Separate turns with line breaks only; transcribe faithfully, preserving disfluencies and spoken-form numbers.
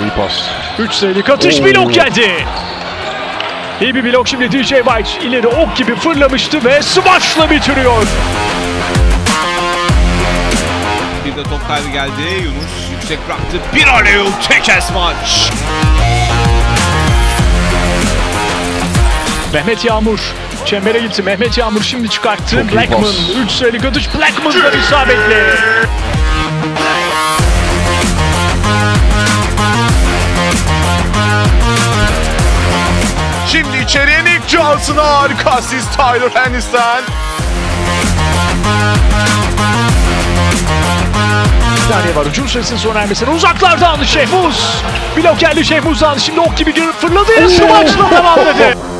İyi pas.
üç sayılık atış,
Oo.
blok geldi. İyi bir blok şimdi. D J White ileri ok gibi fırlamıştı ve smaçla bitiriyor.
Bir de top kaybı geldi. Yunus yüksek bıraktı. Bir aleyhul tek esmaç.
Mehmet Yağmur çembere gitti. Mehmet Yağmur şimdi çıkarttı.
Çok iyi
Blackman
pas.
üç sayılık atış. Blackman'dan isabetli.
Şimdi içeriye Nick Johnson'a harika asist Tyler Hennis'ten.
Bir saniye var. Hücum süresinin sona ermesine uzaklardan Şehmuz. Blok geldi Şehmuz'dan. Şimdi ok gibi fırladı. Smaçla devam dedi.